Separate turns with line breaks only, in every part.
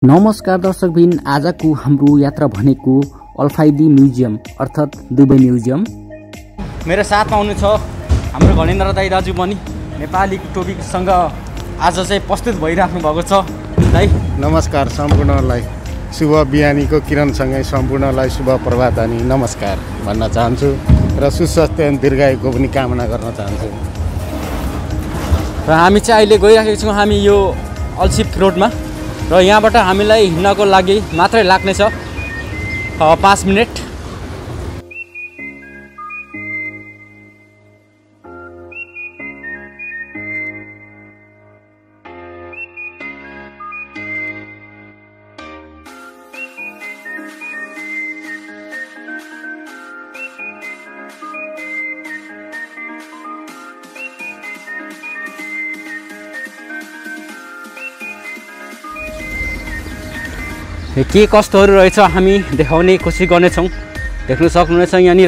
नमस्कार दर्शकबिन, आजको हाम्रो यात्रा भनेको अल्फाइदी म्युजियम अर्थात् दुबई म्युजियम।
मेरो साथमा हुनुहुन्छ हाम्रो घनेन्द्र दाई दाजु पनि नेपाली टोपिकसँग आज चाहिँ प्रस्तुत भइराख्नु भएको छ। दाई
नमस्कार, सम्पूर्णलाई शुभ बिहानीको किरणसँगै सम्पूर्णलाई शुभ प्रभात अनि नमस्कार भन्न चाहन्छु र सुस्वास्थ्य अनि दीर्घायुको पनि कामना गर्न चाहन्छु।
र हामी चाहिँ अहिले गइराखेको छौँ हामी यो अल्सिफ रोडमा र यहाँबाट हामीलाई हिँड्नको लागि मात्रै लाग्नेछ 5 मिनट। के कस्तोहरू रहेछ हामी देखाउने कोसिस गर्नेछौँ। देख्न सक्नुहुनेछ यहाँनिर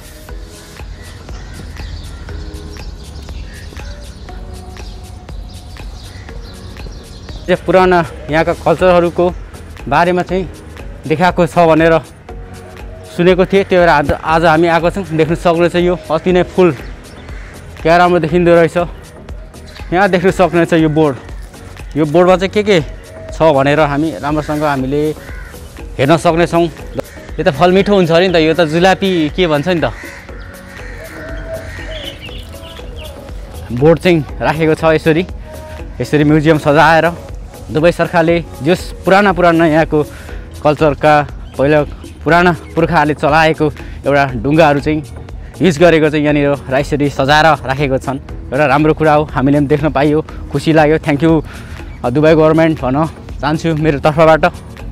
पुराना यहाँका कल्चरहरूको बारेमा चाहिँ देखाएको छ भनेर सुनेको थिएँ। त्यही भएर आज हामी आएको छौँ। देख्न सक्नुहुनेछ यो अति नै फुल क्या राम्रो देखिँदो रहेछ। यहाँ देख्न सक्नुहुनेछ यो बोर्ड। यो बोर्डमा चाहिँ के छ भनेर हामी राम्रोसँग हामीले हेर्न सक्नेछौँ। यो त फल मिठो हुन्छ अरे नि त, यो त जुलापी के भन्छ नि त। बोर्ड चाहिँ राखेको छ यसरी म्युजियम सजाएर। दुबई सरकारले जस पुराना यहाँको कल्चरका पहिला पुराना पुर्खाहरूले चलाएको एउटा ढुङ्गाहरू चाहिँ युज गरेको चाहिँ यहाँनिर यसरी सजाएर राखेको छन्। एउटा राम्रो कुरा हो, हामीले पनि देख्न पाइयो, खुसी लाग्यो। थ्याङ्क यू दुबई गभर्मेन्ट भन्न चाहन्छु मेरो तर्फबाट।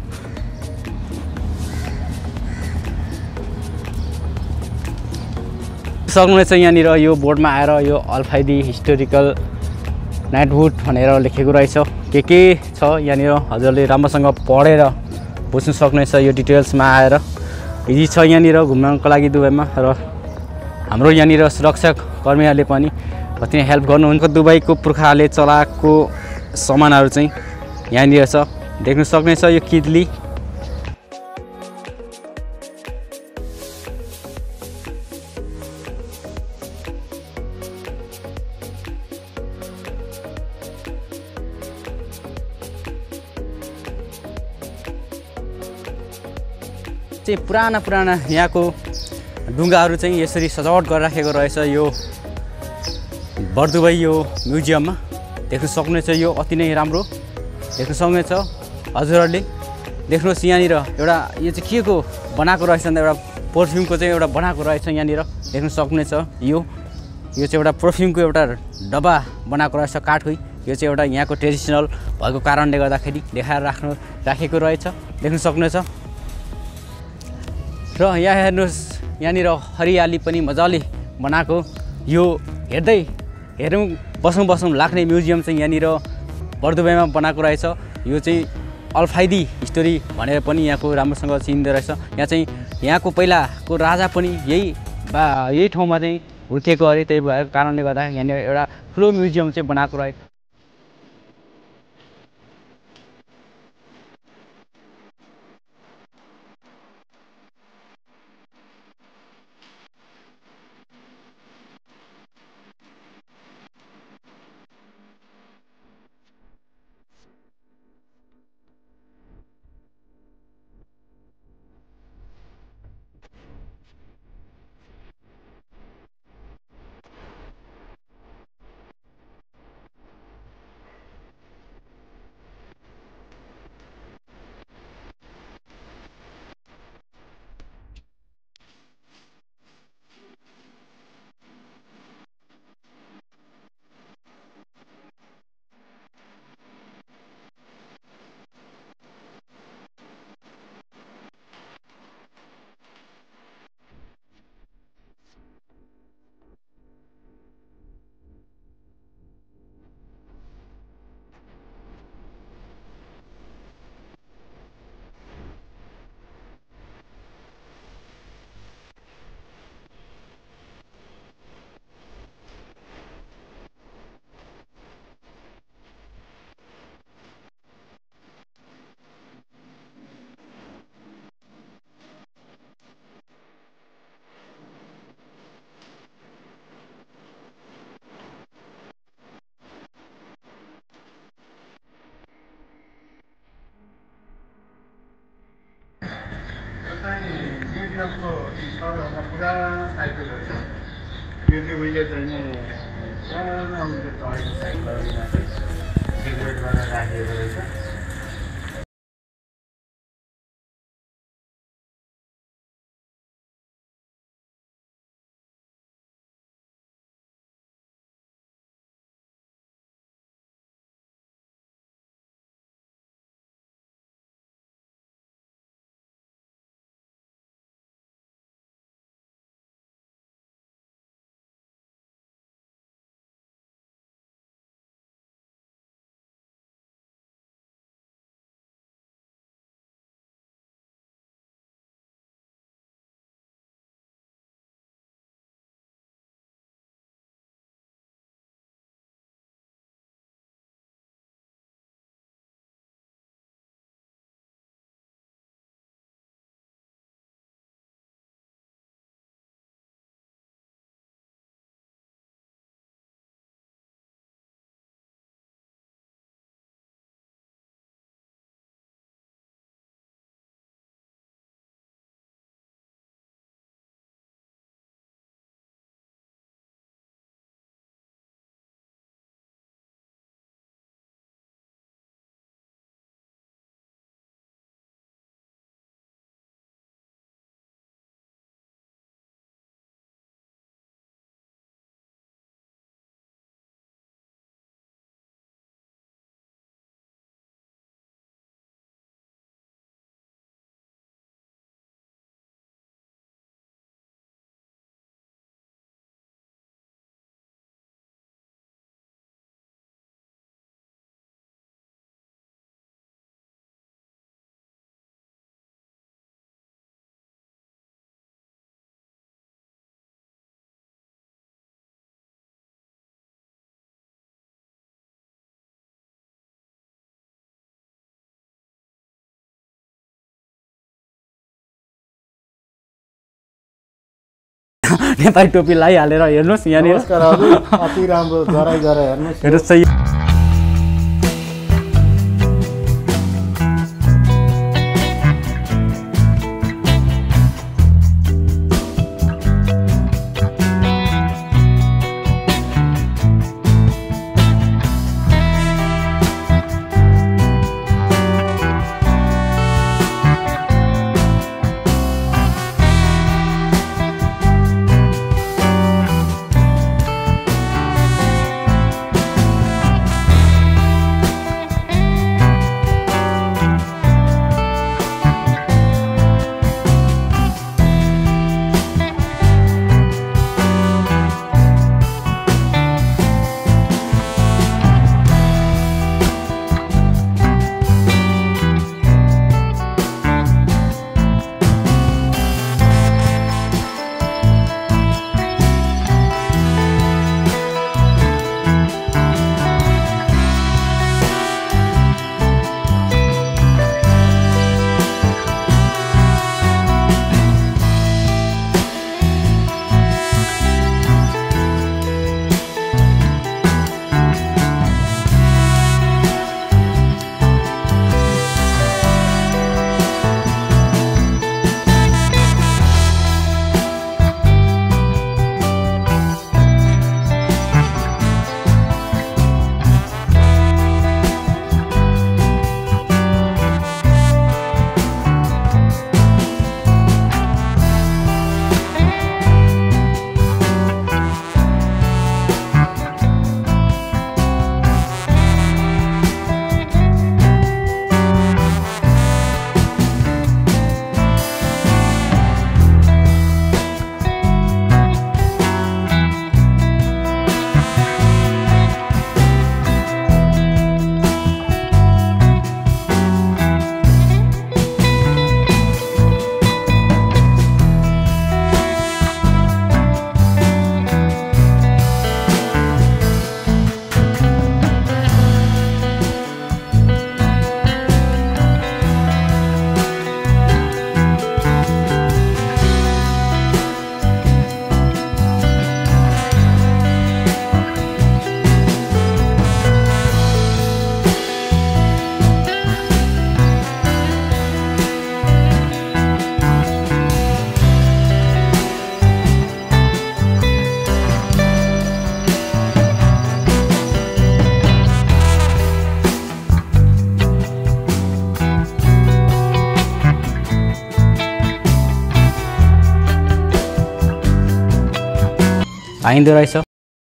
सक्नुहुनेछ यहाँनिर यो बोर्डमा आएर यो अल्फाइदी हिस्टोरिकल नाइटहुड भनेर लेखेको रहेछ। के छ यहाँनिर हजुरले राम्रोसँग पढेर बुझ्नु सक्नुहुनेछ। यो डिटेल्समा आएर इजी छ यहाँनिर घुम्नको लागि दुबईमा। र हाम्रो यहाँनिर सुरक्षा कर्मीहरूले पनि कति नै हेल्प गर्नुहुन्छ। दुबईको पुर्खाहरूले चलाएको सामानहरू चाहिँ यहाँनिर छ, देख्न सक्नेछ। यो किदली चाहिँ पुराना यहाँको ढुङ्गाहरू चाहिँ यसरी सजावट गरेर राखेको रहेछ यो बर्दुबई यो म्युजियममा। देख्न सक्नुहुनेछ यो अति नै राम्रो देख्न सक्नुहुनेछ हजुरहरूले। देख्नुहोस् यहाँनिर एउटा यो चाहिँ के को बनाएको रहेछ भन्दा एउटा पर्फ्युमको चाहिँ एउटा बनाएको रहेछ यहाँनिर देख्न सक्नुहुनेछ। यो चाहिँ एउटा पर्फ्युमको एउटा डब्बा बनाएको रहेछ काठकै। यो चाहिँ एउटा यहाँको ट्रेडिसनल भएको कारणले गर्दाखेरि देखाएर राखेको रहेछ, देख्न सक्नुहुनेछ। र यहाँ हेर्नुहोस् यहाँनिर हरियाली पनि मजाले बनाएको यो हेरौँ बसौँ लाग्ने म्युजियम चाहिँ यहाँनिर बर्दुबईमा बनाएको रहेछ। यो चाहिँ अल्फाइदी हिस्टोरी भनेर पनि यहाँको राम्रोसँग चिनिँदो रहेछ। यहाँ चाहिँ यहाँको पहिलाको राजा पनि यही ठाउँमा चाहिँ हुर्किएको अरे। त्यही भएको कारणले गर्दा यहाँनिर एउटा ठुलो म्युजियम चाहिँ बनाएको रहेछ।
साइकलको सबभन्दा पुरानो साइकलहरू छ यो चाहिँ उहिले चाहिँ नि पुरानो उहिले चढेको साइकलहरूमा चाहिँ डेकोरेट गरेर राखिएको रहेछ
नेपाली टोपी लगाइहालेर हेर्नुहोस् यहाँनिर
नमस्कार हजुर अति राम्रो जराइ गरेर हेर्नुहोस्
हेर्नुहोस् पाइँदो रहेछ।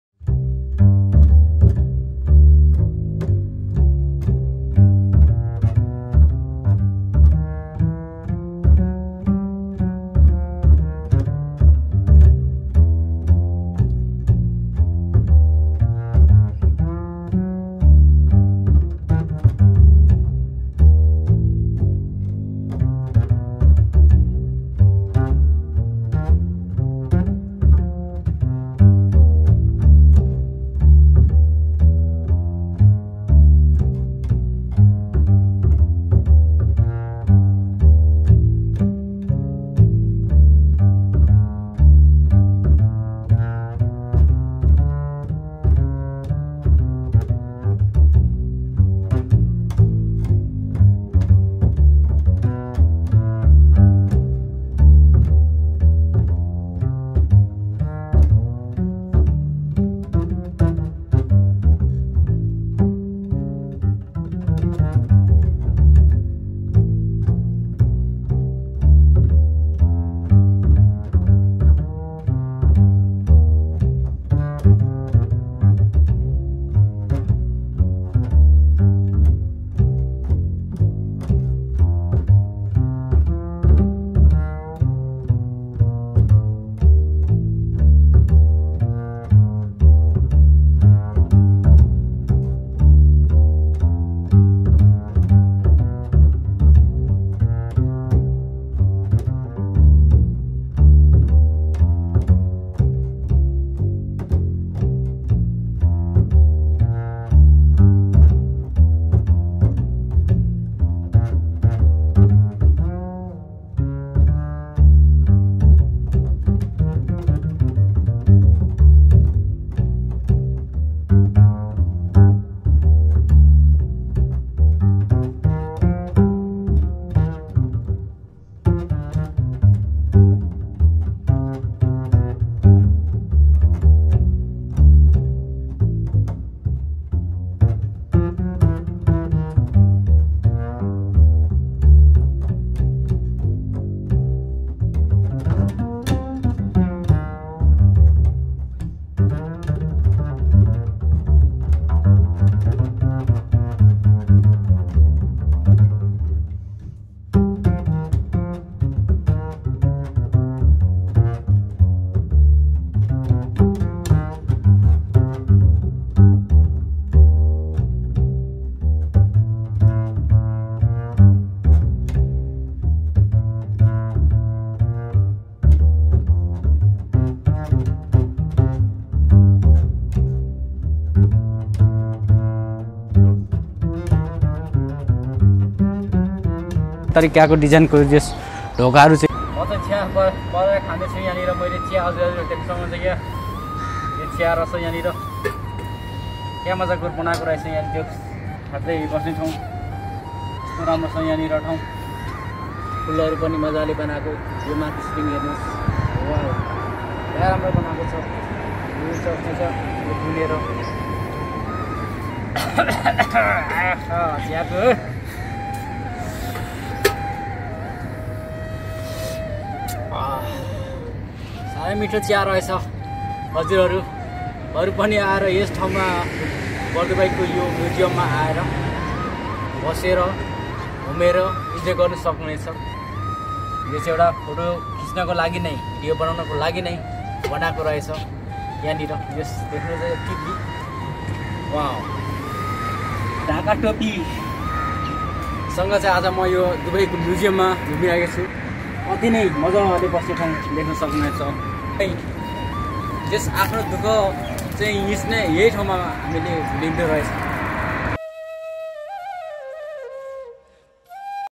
तरिकाको डिजाइनको जस ढोकाहरू चाहिँ म चाहिँ चिया बनाएर खाँदैछु यहाँनिर। मैले चिया हजुरहरूसँग चाहिँ क्या यो चिया रहेछ यहाँनिर क्या मजाको बनाएको रहेछ। यहाँ त्यो खाँदै बस्ने ठाउँ यस्तो राम्रो छ यहाँनिर ठाउँ। फुलहरू पनि मजाले बनाएको। यो माथि सिलिङ हेर्नुहोस्, वाह क्या राम्रो बनाएको छ। यो छ यो फुलेर चियाको साह्रै मिठो चिया रहेछ। हजुरहरू पनि आएर यस ठाउँमा बर्दुबाईको यो म्युजियममा आएर बसेर घुमेर इन्जोय गर्न सक्नुहुनेछ। यो चाहिँ एउटा फोटो खिच्नको लागि नै, भिडियो बनाउनको लागि नै बनाएको रहेछ। यहाँनिर यस देख्नु चाहिँ टिभी, वाह ढाका टोपीसँग चाहिँ आज म यो दुबईको म्युजियममा घुमिरहेको छु। अति नै मजाले बस्ने ठाउँ देख्न सक्नुहुनेछ। यस आफ्नो दुःख चाहिँ यही ठाउँमा हामीले भुलिँदो रहेछ।